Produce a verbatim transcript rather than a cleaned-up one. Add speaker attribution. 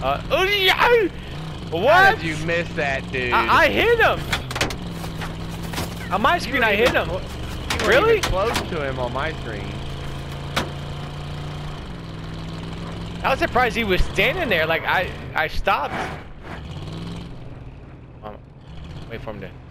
Speaker 1: Uh, oh, yeah! What?
Speaker 2: How did you miss that, dude?
Speaker 1: I, I hit him. On my screen, I hit him.
Speaker 2: You
Speaker 1: Really?
Speaker 2: Even close to him on my screen.
Speaker 1: I was surprised he was standing there. Like I, I stopped. Um, wait for him to.